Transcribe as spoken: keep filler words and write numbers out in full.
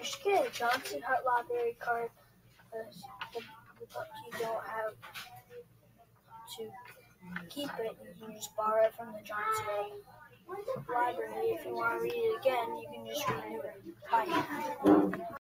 You should get a Johnson Hart Library card because the, the book you don't have to keep it. You can just borrow it from the Johnson Library. If you want to read it again, you can just renew it. Bye.